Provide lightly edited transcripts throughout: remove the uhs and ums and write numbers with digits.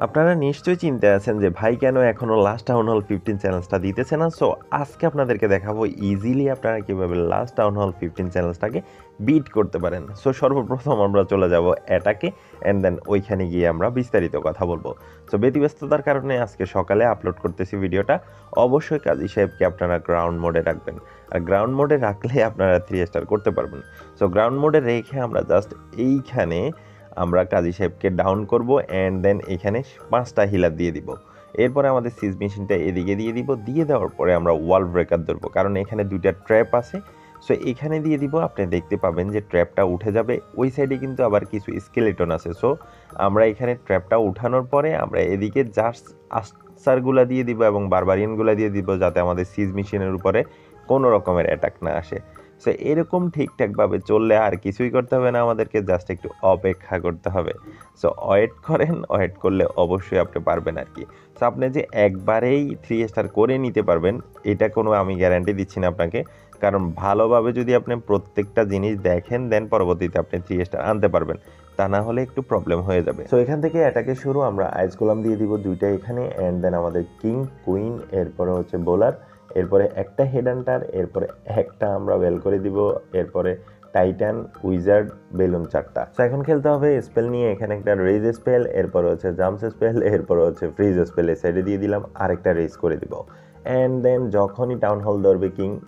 আপনারা নিশ্চয়ই চিন্তে আছেন যে ভাই কেন এখনও লাস্ট টাউন হল 15 চ্যালেঞ্জটা দিতেছে না। সো আজকে আপনাদেরকে দেখাবো ইজিলি আপনারা কীভাবে লাস্ট টাউন হল 15 চ্যালেঞ্জটাকে বিট করতে পারেন। সো সর্বপ্রথম আমরা চলে যাব অ্যাটাকে অ্যান্ড দেন ওইখানে গিয়ে আমরা বিস্তারিত কথা বলবো। সো ব্যতিব্যস্ততার কারণে আজকে সকালে আপলোড করতেছি ভিডিওটা। অবশ্যই কাজী সাহেবকে আপনারা গ্রাউন্ড মোডে রাখবেন, আর গ্রাউন্ড মোডে রাখলে আপনারা 3 স্টার করতে পারবেন। সো গ্রাউন্ড মোডে রেখে আমরা জাস্ট এইখানে আমরা কাজী সাহেবকে ডাউন করব অ্যান্ড দেন এখানে 5টা হিলার দিয়ে দিব। এরপরে আমাদের সিজ মেশিনটা এদিকে দিয়ে দিব। দিয়ে দেওয়ার পরে আমরা ওয়াল ব্রেকার ধরবো, কারণ এখানে 2টা ট্র্যাপ আছে। সো এখানে দিয়ে দিব। আপনি দেখতে পাবেন যে ট্র্যাপটা উঠে যাবে। ওই সাইডে কিন্তু আবার কিছু স্কেলেটন আছে। সো আমরা এখানে ট্র্যাপটা উঠানোর পরে আমরা এদিকে জাস্ট আস্টারগুলা দিয়ে দিব এবং বারবারিয়ানগুলা দিয়ে দিব, যাতে আমাদের সিজ মেশিনের উপরে কোনো রকমের অ্যাটাক না আসে। সো এরকম ঠিকঠাকভাবে চললে আর কিছুই করতে হবে না, আমাদেরকে জাস্ট একটু অপেক্ষা করতে হবে। সো ওয়েট করেন, ওয়েট করলে অবশ্যই আপনি পারবেন আর কি। সো আপনি যে একবারেই 3 স্টার করে নিতে পারবেন এটা কোনো আমি গ্যারান্টি দিচ্ছি না আপনাকে, কারণ ভালোভাবে যদি আপনি প্রত্যেকটা জিনিস দেখেন দেন পরবর্তীতে আপনি 3 স্টার আনতে পারবেন, তা না হলে একটু প্রবলেম হয়ে যাবে। সো এখান থেকে অ্যাটাকে শুরু। আমরা আইস গোলাম দিয়ে দিব 2টা এখানে অ্যান্ড দেন আমাদের কিং কুইন, এরপরে হচ্ছে বোলার, এরপরে একটা হেড হান্টার, এরপরে একটা আমরা বেল করে দিব, এরপরে টাইটান, উইজার্ড, বেলুন 4টা। সো এখন খেলতে হবে স্পেল নিয়ে। এখানে একটা রেজ স্পেল, এরপরে হচ্ছে জাম্পস স্পেল, এরপরে হচ্ছে ফ্রিজ স্পেল এই সাইডে দিয়ে দিলাম, আরেকটা রেজ করে দিব। অ্যান্ড দেন যখনই টাউন হল ধরবে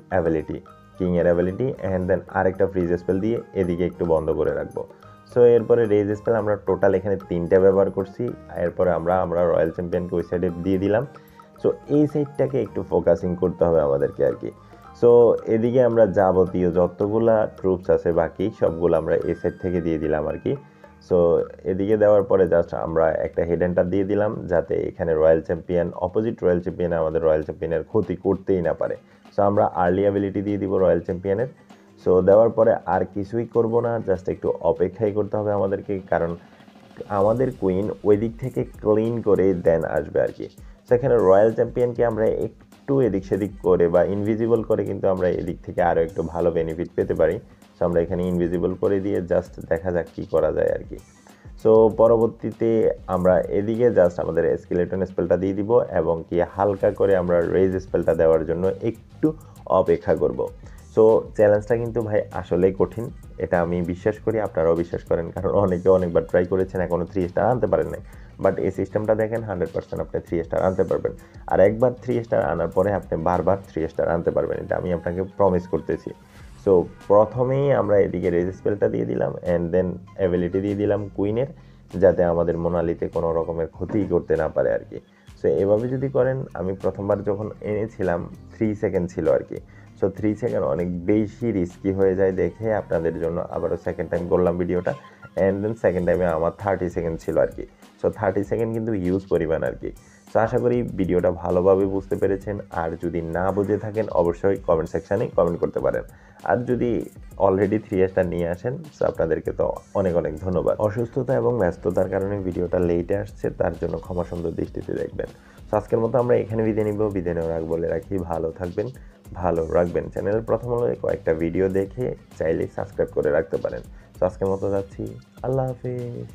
কিংয়ের অ্যাবিলিটি অ্যান্ড দেন আরেকটা ফ্রিজ স্পেল দিয়ে এদিকে একটু বন্ধ করে রাখবো। সো এরপরে রেজ স্পেল আমরা টোটাল এখানে 3টা ব্যবহার করছি। এরপরে আমরা রয়্যাল চ্যাম্পিয়নকে ওই সাইডে দিয়ে দিলাম। সো এই সাইডটাকে একটু ফোকাসিং করতে হবে আমাদেরকে আর কি। সো এদিকে আমরা যাবতীয় যতগুলা ট্রুপস আছে বাকি সবগুলো আমরা এই সাইড থেকে দিয়ে দিলাম আর কি। সো এদিকে দেওয়ার পরে জাস্ট আমরা একটা হেড হান্টার দিয়ে দিলাম, যাতে এখানে royal champion opposite royal champion আমাদের রয়্যাল চ্যাম্পিয়নের ক্ষতি করতেই না পারে। সো আমরা আর্লি অ্যাবিলিটি দিয়ে দিব রয়্যাল চ্যাম্পিয়নের। সো দেওয়ার পরে আর কিছুই করব না, জাস্ট একটু অপেক্ষাই করতে হবে আমাদেরকে, কারণ আমাদের কুইন ওই দিক থেকে ক্লিন করে দেন আসবে আর কি। সেখানে রয়্যাল চ্যাম্পিয়নকে আমরা একটু এদিক সেদিক করে বা ইনভিজিবল করে কিন্তু আমরা এদিক থেকে আরও একটু ভালো বেনিফিট পেতে পারি। সো আমরা এখানে ইনভিজিবল করে দিয়ে জাস্ট দেখা যাক কী করা যায় আর কি। সো পরবর্তীতে আমরা এদিকে জাস্ট আমাদের স্কেলেটন স্পেলটা দিয়ে দিব এবং কি হালকা করে আমরা রেজ স্পেলটা দেওয়ার জন্য একটু অপেক্ষা করব। সো চ্যালেঞ্জটা কিন্তু ভাই আসলেই কঠিন, এটা আমি বিশ্বাস করি, আপনারাও বিশ্বাস করেন, কারণ অনেকে অনেকবার ট্রাই করেছেন এখনও 3 স্টার আনতে পারেন নাই। বাট এই সিস্টেমটা দেখেন 100% আপনি 3 স্টার আনতে পারবেন, আর একবার 3 স্টার আনার পরে আপনি বারবার 3 স্টার আনতে পারবেন, এটা আমি আপনাকে প্রমিস করতেছি। সো প্রথমেই আমরা এদিকে রেজ স্পেলটা দিয়ে দিলাম অ্যান্ড দেন অ্যাবিলিটি দিয়ে দিলাম কুইনের, যাতে আমাদের মোনালিতে কোনো রকমের ক্ষতি করতে না পারে আর কি। সো এভাবে যদি করেন, আমি প্রথমবার যখন এনেছিলাম 3 সেকেন্ড ছিল আর কি। সো 3 সেকেন্ড অনেক বেশি রিস্কি হয়ে যায় দেখে আপনাদের জন্য আবারও সেকেন্ড টাইম করলাম ভিডিওটা। অ্যান্ড দেন সেকেন্ড টাইমে আমার 30 সেকেন্ড ছিল আর কি। সো 30 সেকেন্ড কিন্তু ইউজ পরিমাণ আর কি। সো আশা করি ভিডিওটা ভালোভাবে বুঝতে পেরেছেন, আর যদি না বুঝে থাকেন অবশ্যই কমেন্ট সেকশানে কমেন্ট করতে পারেন। আর যদি অলরেডি 3 স্টার নিয়ে আসেন, সো আপনাদেরকে তো অনেক অনেক ধন্যবাদ। অসুস্থতা এবং ব্যস্ততার কারণে ভিডিওটা লেটে আসছে, তার জন্য ক্ষমা সুন্দর দৃষ্টিতে দেখবেন। সো আজকের মতো আমরা এখানে বিদায় নিব। বিদায় নেওয়ার আগে বলে রাখি, ভালো থাকবেন, ভালো রাখবেন। চ্যানেলের প্রথম আলোয় কয়েকটা ভিডিও দেখে চাইলে সাবস্ক্রাইব করে রাখতে পারেন। তো আজকের মতো যাচ্ছি, আল্লাহ হাফেজ।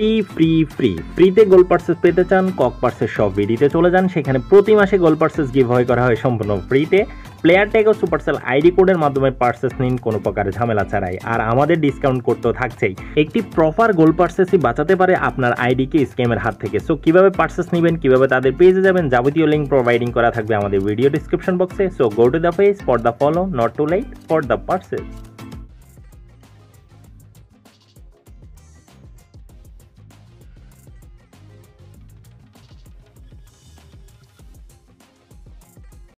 ফ্রিতে গোল্ড পার্সেস পেতে চান? কক পার্সেস সব ভিডিওতে চলে যান, সেখানে প্রতি মাসে গোল্ড পার্সেস গিভঅ্যাওয়ে করা হয় সম্পূর্ণ ফ্রিতে। প্লেয়ার ট্যাগ ও সুপারসেল আইডি কোডের মাধ্যমে পার্সেস নিন কোনো প্রকার ঝামেলা ছাড়াই, আর আমাদের ডিসকাউন্ট কোড তো থাকছেই। একটি প্রপার গোল্ড পার্সেসই বাঁচাতে পারে আপনার আইডিকে স্ক্যামের হাত থেকে। সো কিভাবে পার্সেস নেবেন, কিভাবে তাদের পেজে যাবেন, যাবতীয় লিঙ্ক প্রোভাইডিং করা থাকবে আমাদের ভিডিও ডিসক্রিপশন বক্সে। So go to the page for the follow, not too late for the purchase.